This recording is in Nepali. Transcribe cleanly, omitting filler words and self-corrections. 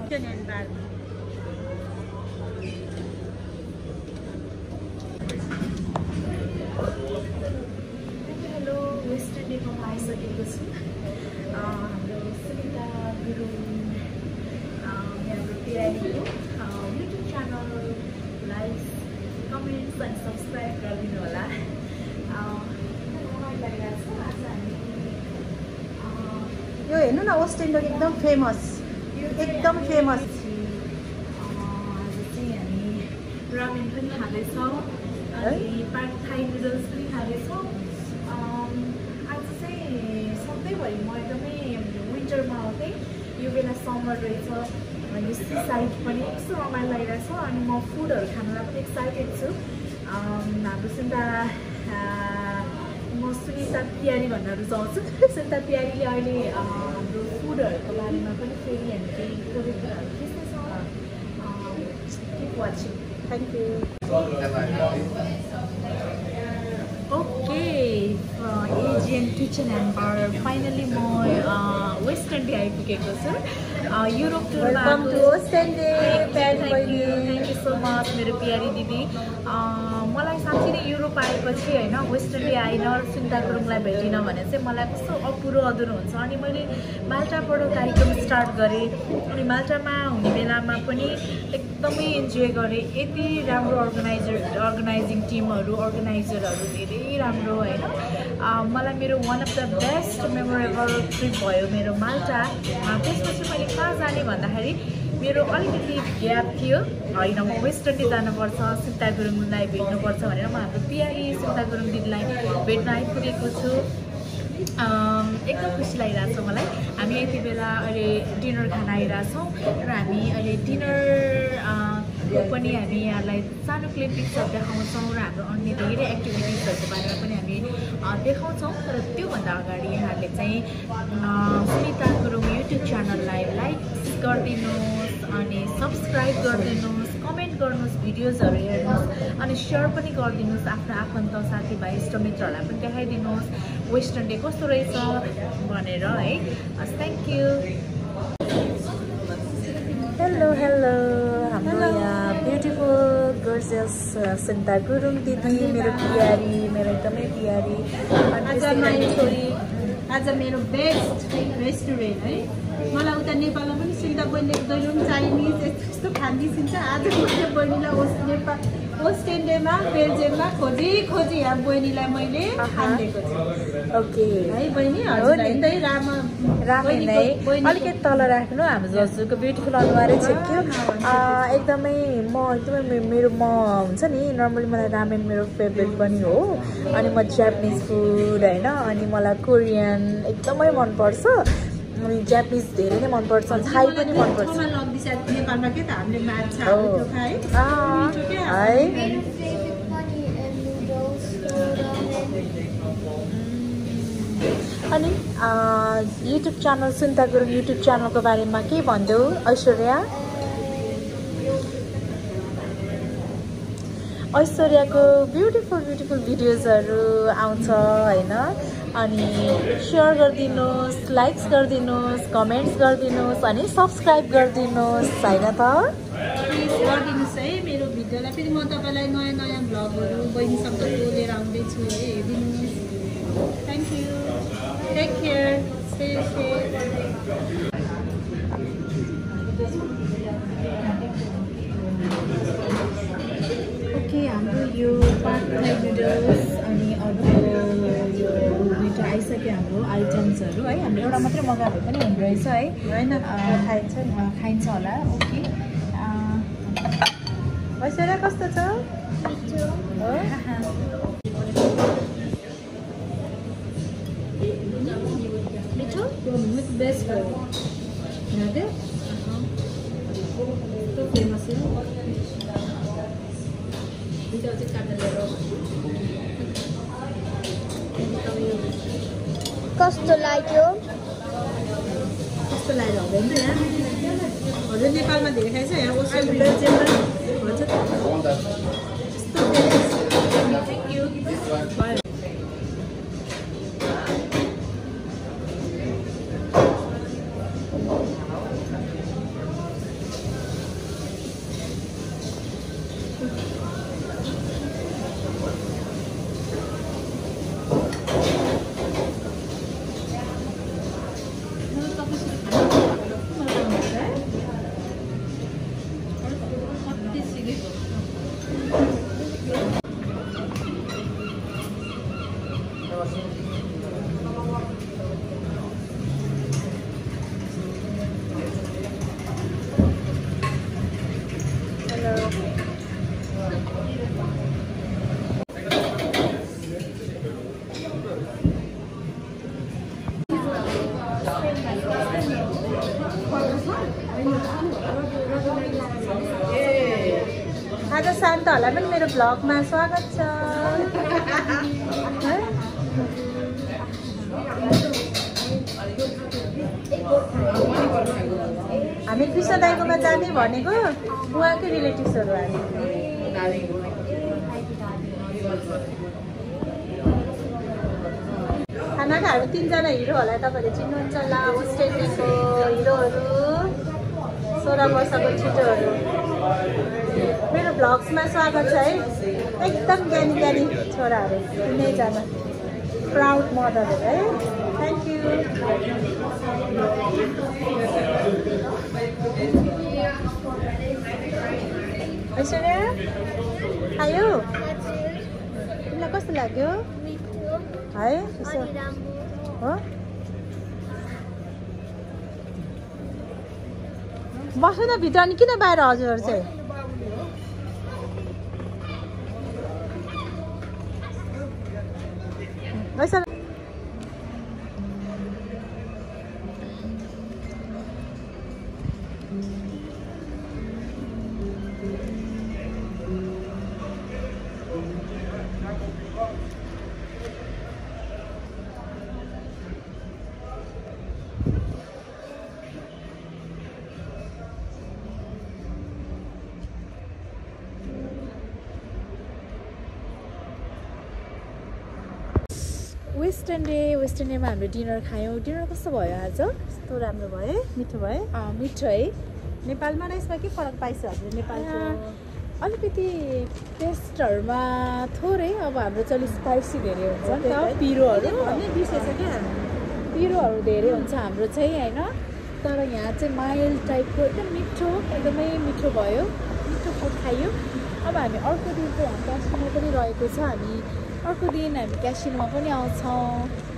हेलो वेस्टर्न डेमा आइसकेको छु हाम्रो सुनिता गुरुङ मेरो प्यारीको युट्युब च्यानल लाइक कमेन्ट्स अनि सब्सक्राइब गरिदिनु होला। यो हेर्नु न वेस्ट इन्डियन एकदम फेमस एकदम फेमस। आज चाहिँ हामी रामेन पनि खाँदैछौँ अनि पार्क थाई नुडल्स पनि खाँदैछौँ। आज चाहिँ सधैँभरि म एकदमै विन्टरमा आउँथेँ, यो बेला समर रहेछ अनि सी साइड पनि कस्तो रमाइलो लागिरहेको छ अनि म फुडहरू खानलाई पनि एक्साइटेड छु। हाम्रो सुनिता म सुनिता प्यारी भन्न रुचाउँछु। सुनिता प्यारीले अहिले हाम्रो फुडहरूको बारेमा पनि फेरि हामी केही कुराहरू खिच्दैछौँ। Keep watching. Thank you. Okay Aegean kitchen and bar finally म वेस्टर्न डे आइपुगेको छु। युरोप टुरमा थ्याङ्क यू सो मच मेरो प्यारी दिदी। मलाई साँच्चै नै युरोप आएपछि होइन वेस्टर्न डे आइन सुनिता गुरुङलाई भेटिनँ भने चाहिँ मलाई कस्तो अपुरो अधुरो हुन्छ। अनि मैले माल्टाबाट कार्यक्रम स्टार्ट गरेँ अनि माल्टामा हुने बेलामा पनि एकदमै इन्जोय गरेँ। यति राम्रो अर्गनाइजिङ टिमहरू अर्गनाइजरहरू धेरै राम्रो होइन। मलाई मेरो one of the best memorable trip भयो मेरो माल्टा। त्यसपछि मैले कहाँ जाने भन्दाखेरि मेरो अलिकति ग्याप थियो, होइन म वेस्टर्न डे जानुपर्छ सुनिता गुरुङलाई भेट्नुपर्छ भनेर म हाम्रो प्यारी सुनिता गुरुङ दिदीलाई भेट्न आइपुगेको छु। एकदम खुसी लागिरहेको छ मलाई। हामी यति बेला अहिले डिनर खान आइरहेछौँ र हामी अहिले डिनर पनि हामी यहाँलाई सानो क्लिपिङ्सहरू देखाउँछौँ र हाम्रो अन्य धेरै एक्टिभिटिजहरूको बारेमा पनि हामी देखाउँछौँ। तर त्योभन्दा अगाडि यहाँहरूले चाहिँ सुनिता गुरुङ युट्युब च्यानललाई लाइक गरिदिनुहोस् अनि सब्सक्राइब गरिदिनुहोस्, कमेन्ट गर्नुहोस्, भिडियोजहरू हेर्नुहोस् अनि सेयर पनि गरिदिनुहोस्। आफ्नो आफन्त साथीभाइ इष्टमित्रहरूलाई पनि देखाइदिनुहोस् वेस्टर्न डे कस्तो रहेछ भनेर है। Thank you. हेलो हेलो हाम्रो यहाँ ब्युटिफुल गर्जियस सुनिता गुरुङ दिदी मेरो प्यारी, मेरो एकदमै प्यारी। छोरी आज मेरो बेस्ट रेस्टुरेन्ट है। मलाई उता नेपालमा पनि सुनिता बहिनीले दैलो पनि चाइनिज यस्तो खाँदिसिन्छ। आज मैले बहिनीलाई वेस्ट इन्डियामा बेल्जियममा खोजी यहाँ बहिनीलाई मैले खानिदिएको छु। ओके है बहिनी रामेन है अलिकति तल राख्नु। हाम्रो जसुको ब्युटिफुल अनुहारै छेक्यो एकदमै। मेरो हुन्छ नि नर्मली मलाई रामेन मेरो फेभरेट पनि हो अनि म जापानिज फुड होइन अनि मलाई कोरियन एकदमै मनपर्छ अनि जापानिज धेरै नै मनपर्छ, थाई पनि मनपर्छ है। अनि YouTube channel Sunita Gurung YouTube च्यानलको बारेमा के भनिदेऊ ऐश्वर्याको ब्युटिफुल भिडियोजहरू आउँछ होइन। अनि सेयर गरिदिनुहोस्, लाइक्स गरिदिनुहोस्, कमेन्ट्स गरिदिनुहोस् अनि सब्सक्राइब गरिदिनुहोस् होइन त। प्लिज गरिदिनुहोस् है मेरो भिडियोलाई। फेरि म तपाईँलाई नयाँ भ्लगहरू बहिनीसँग लिएर आउँदैछु है, हेरिदिनुहोस्। Thank you. Take care. Okay हाम्रो यो पार्क थाई नुडल्स अनि अर्को यो दुईवटा आइसक्यो हाम्रो आइटम्सहरू है। हामीले एउटा मात्रै मगाए पनि हुँदो रहेछ है, होइन खाइन्छ होला। ओके ऐश्वर्या कस्तो छ? मिठो बेस्ट हो फेमस हो। कस्तो लाग्यो? कस्तो लाग्यो हुँदैन यहाँ हजुर? नेपालमा धेरै खाइछ, यहाँ ओसन बेल्जियममा हजुर थ्याङ्क यू। शान्तहरूलाई पनि मेरो भ्लगमा स्वागत छ। हामी कृष्ण दाइकोमा जाने भनेको उहाँकै रिलेटिभ्सहरू हामी। खानाको हामी 3 जना हिरोहरूलाई तपाईँहरूले चिन्नुहुन्छ होला, अस्ट्रेलियाको हिरोहरू, 16 वर्षको छिटोहरू। मेरो भ्लग्समा स्वागत छ है। एकदम ज्ञानी ज्ञानी छोराहरू 3 जना, प्राउड मदरहरू है। Thank you. ऐश्वर्या खायो? तिमीलाई कस्तो लाग्यो है? हो बस्नु न भित्र, अनि किन बाहिर हजुरहरू चाहिँ? वेस्टर्न डेमा हाम्रो डिनर खायौँ। डिनर कस्तो भयो आज? कस्तो राम्रो भयो, मिठो भयो। मिठो है। नेपालमा र यसमा के फरक पाइछ हजुर? नेपालको अलिकति टेस्टहरूमा थोरै, अब हाम्रो चाहिँ स्पाइसी धेरै हुन्छ नि त, पिरोहरू विशेष क्या, पिरोहरू धेरै हुन्छ हाम्रो चाहिँ होइन। तर यहाँ चाहिँ माइल्ड टाइपको एकदम मिठो, एकदमै मिठो भयो, मिठो फुड खायो। अब हामी अर्को दिन चाहिँ यहाँ क्यासिनो पनि रहेको छ, हामी अर्को दिन हामी क्यासिनोमा पनि आउँछौँ।